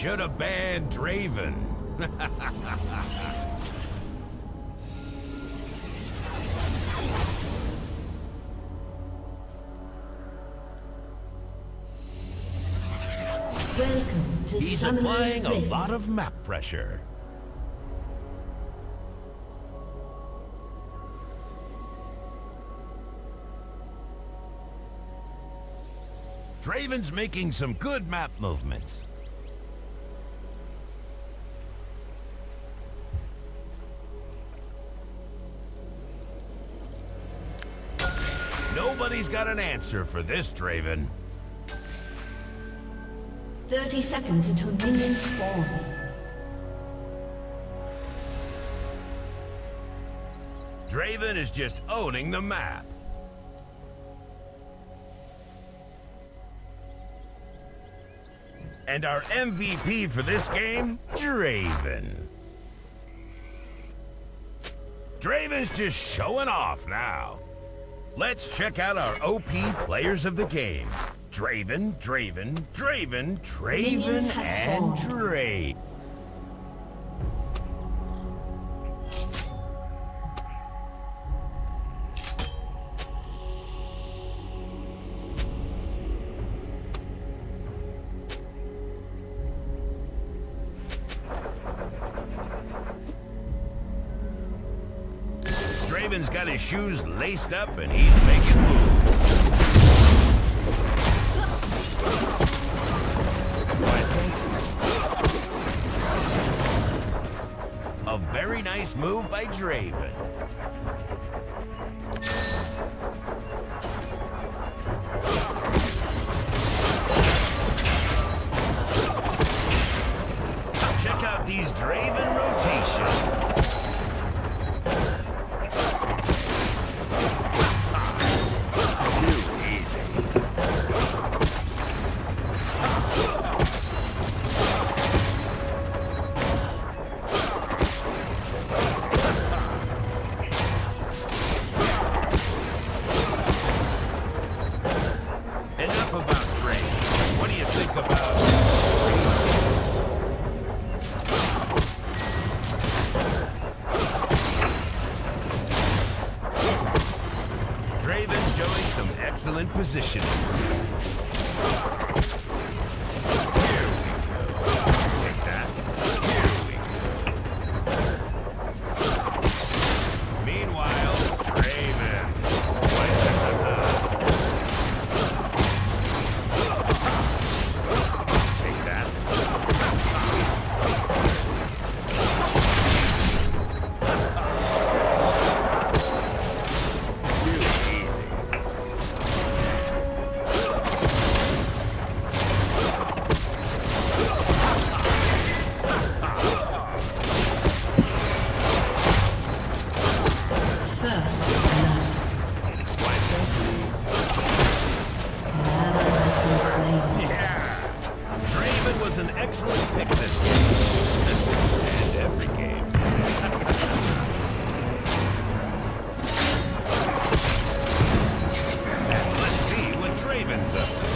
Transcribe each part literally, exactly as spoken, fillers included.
should have banned Draven. Welcome to He's Summoner's applying a Rift. lot of map pressure. Draven's making some good map movements. Nobody's got an answer for this Draven. thirty seconds until minions spawn. Draven is just owning the map. And our M V P for this game, Draven. Draven's just showing off now. Let's check out our O P players of the game. Draven, Draven, Draven, Draven, and Draven. Draven's got his shoes laced up and he's making moves. A very nice move by Draven. Check out these Draven rotations. Excellent positioning. Here we go. Take that. Here we go. Meanwhile, Draven. Take that. An excellent pick this game. And every game. And let's see what Draven's up to.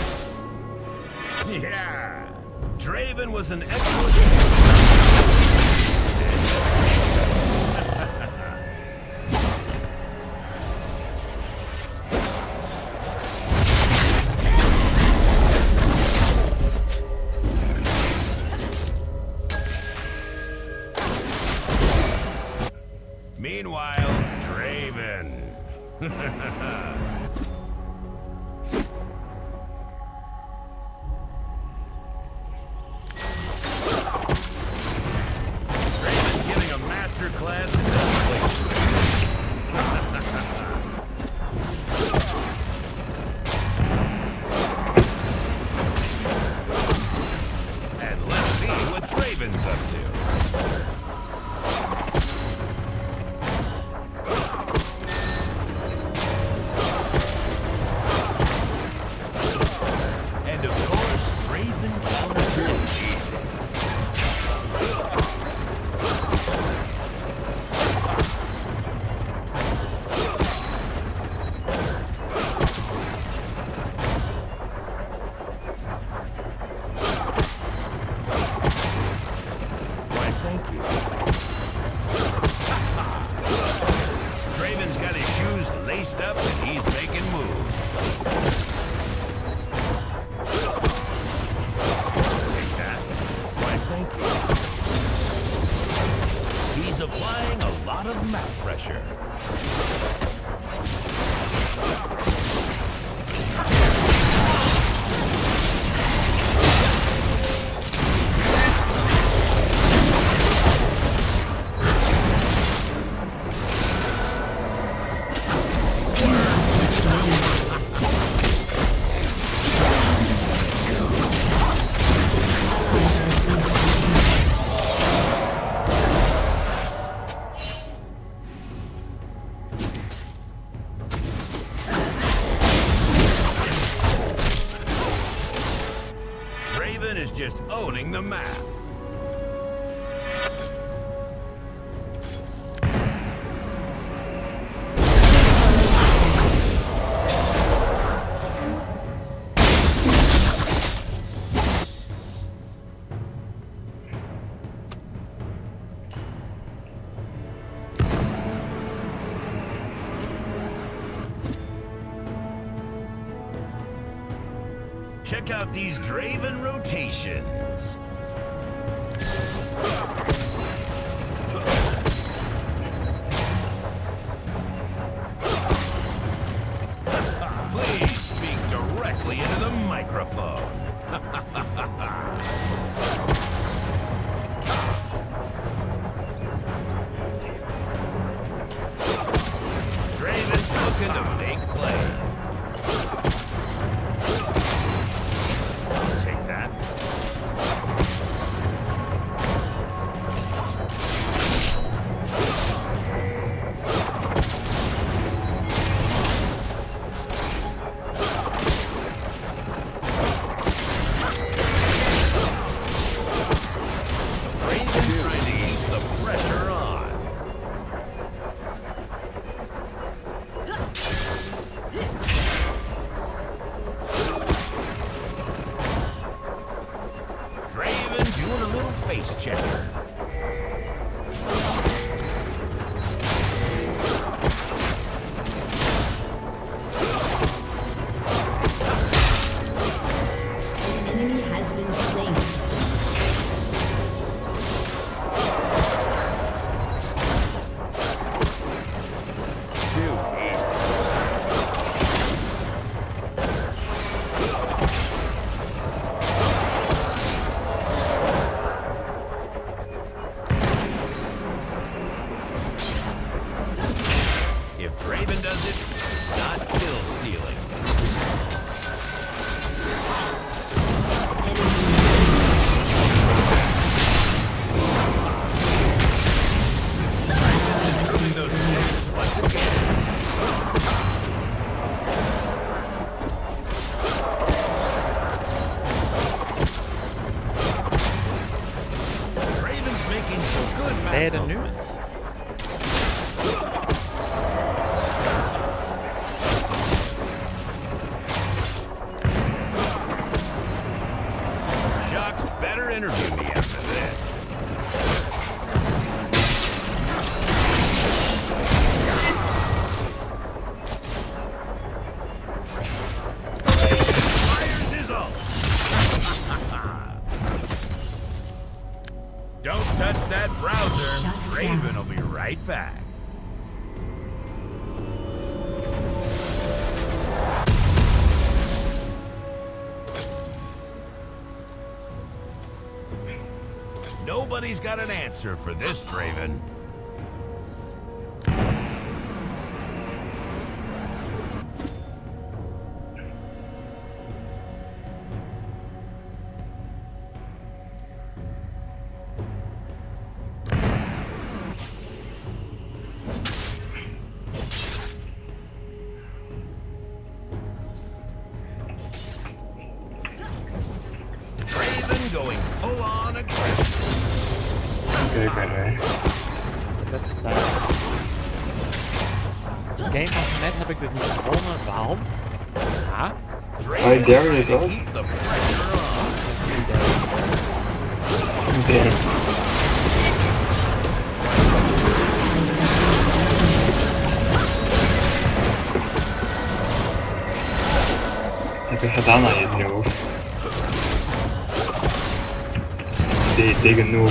Yeah, Draven was an excellent... just owning the map. Check out these Draven rotations. Please speak directly into the microphone. Draven's looking to make plays. Rijden nu. Shucks, better interview me after this. Fires his ult. Don't touch that browser. Draven will be right back. Nobody's got an answer for this, Draven. Going full on aggressive. Oké, ik ben er. Dat staat. De game van net heb ik dus niet gewonnen. Waarom? Ja. Hi, there you go. Oké. Wat heb je gedaan aan je noob? Die tegen noob.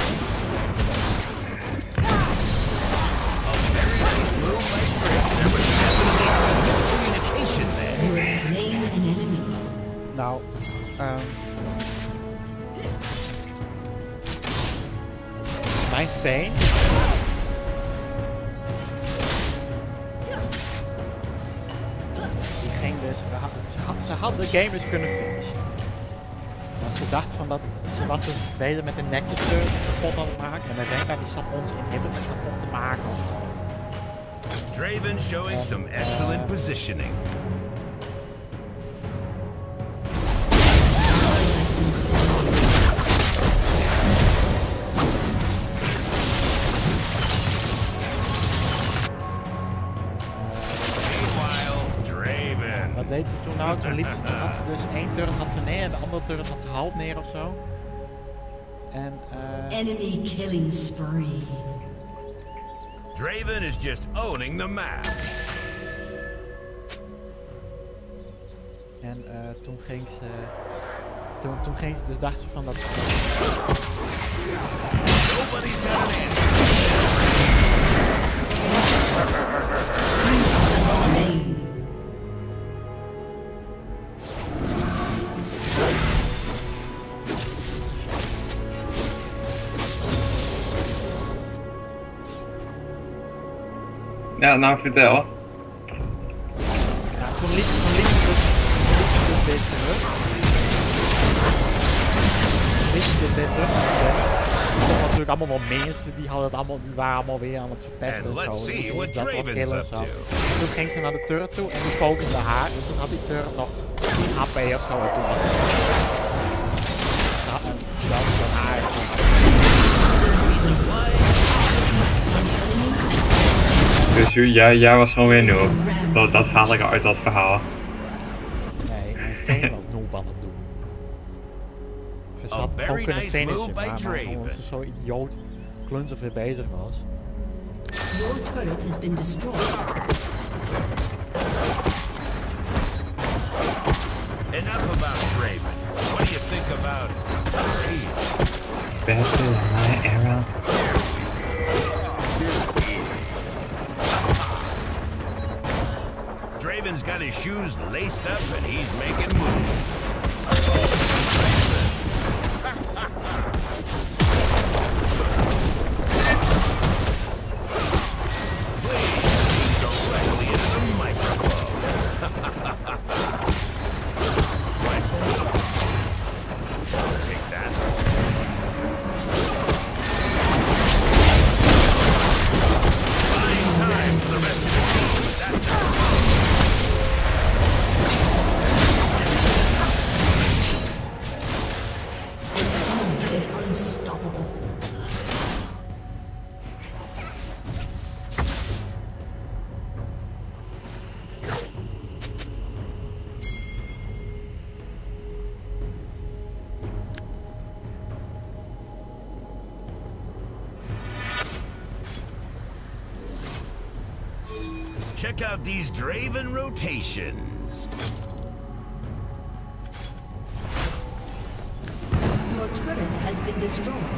Nou, um, mijn veen. Die ging dus, we had, ze, had, ze had de game dus kunnen finishen. Want ze dacht van dat, ze was dus bezig met de netjes kapot aan het maken. En de Renka die zat ons inhibitor kapot te maken. Draven showing some excellent positioning. Wat deed ze toen nou? Toen liep ze, toen had ze dus één turret had ze neer en de andere turret had ze half neer of zo. En uh... Enemy killing spree. Draven is just owning the map. En uh, toen ging ze... Toen, toen ging ze, dus dacht ze van dat... Nobody's got an answer. Ja, nou vertel. Ja, toen liep, toen liep ze dus, liep ze dus weer terug. Toen liep ze dus weer terug. Er waren natuurlijk allemaal wel mensen, die, hadden het allemaal, die waren allemaal weer aan het verpesten en zo. Dus see what dat wat killen en Draven's zo. up to. Toen ging ze naar de turret toe en die focusde haar. Dus toen had die turret nog tien H P of zo en toen was het. Ja, en toen had ze haar. Dus jij, jij was gewoon weer nul. Dat, dat haal ik uit dat verhaal. Nee, mijn Veen was noob aan het doen. Ze had het gewoon kunnen finishen, maar, maar omdat ze zo idioot klunzig weer bezig was. Your turret has been destroyed. Enough about Draven. What do you think about Draven? Better than my era. Draven's got his shoes laced up and he's making moves. Please, directly into the microphone. Right. I'll take that. Fine time for the rest of the team, but that's it. Is unstoppable. Check out these Draven rotations. Your turret has been destroyed.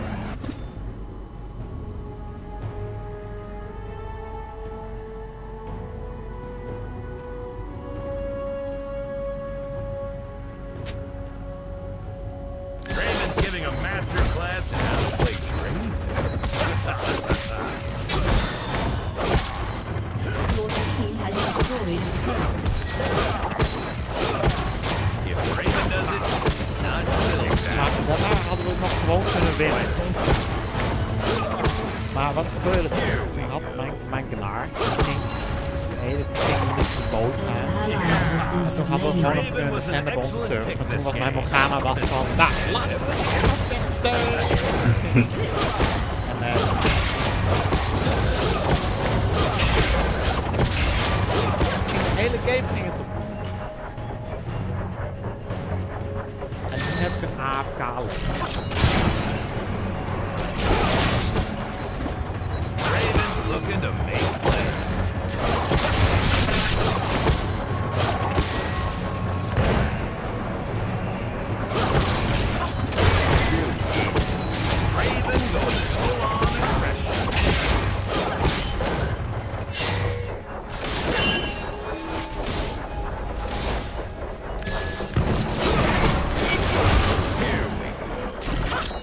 Draven's giving a master class in how to play Draven. Your team has destroyed a turret. If Draven does it, it's not good Maar exactly. daarna hadden we het nog gewoon kunnen winnen. Maar wat gebeurde er? Toen had mijn, mijn knaar, die ging de hele ging niet de boot gaan. Ally has been En toen hadden we slain. gewoon nog kunnen defenden bij onze turf. Maar toen was mijn Morgana was van, nou, laten we vechten! En eh... de hele game ging het op. En toen heb ik een A F K liggen. Draven's looking to make plays. Draven going full on aggression. Here we go.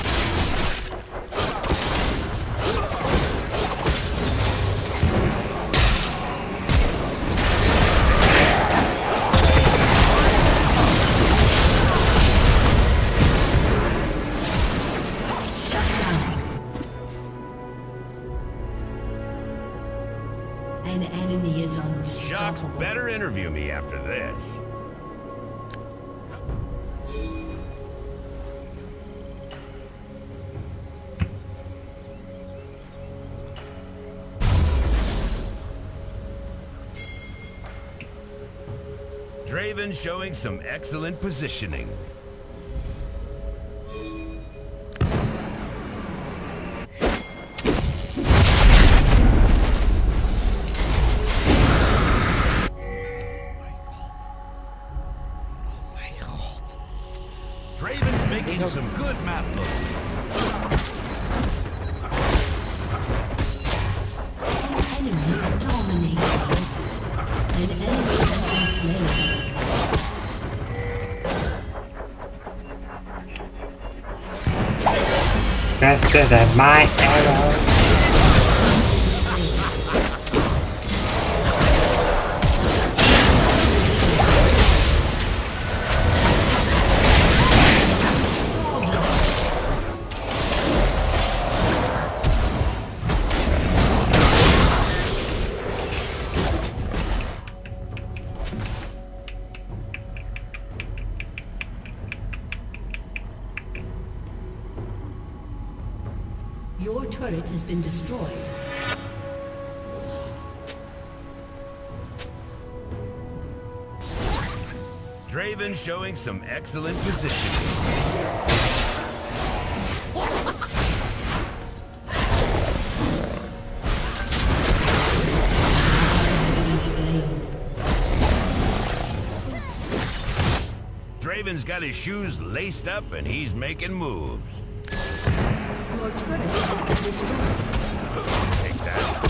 Shut down. An enemy is Shucks, unstoppable. better interview me after this. Draven showing some excellent positioning. Draven's making some good map movements. An enemy dominated. An enemy has been slain. Faster than my arrow. Your turret has been destroyed. Draven showing some excellent positioning. Draven's got his shoes laced up and he's making moves. Your turret has been destroyed. Take that.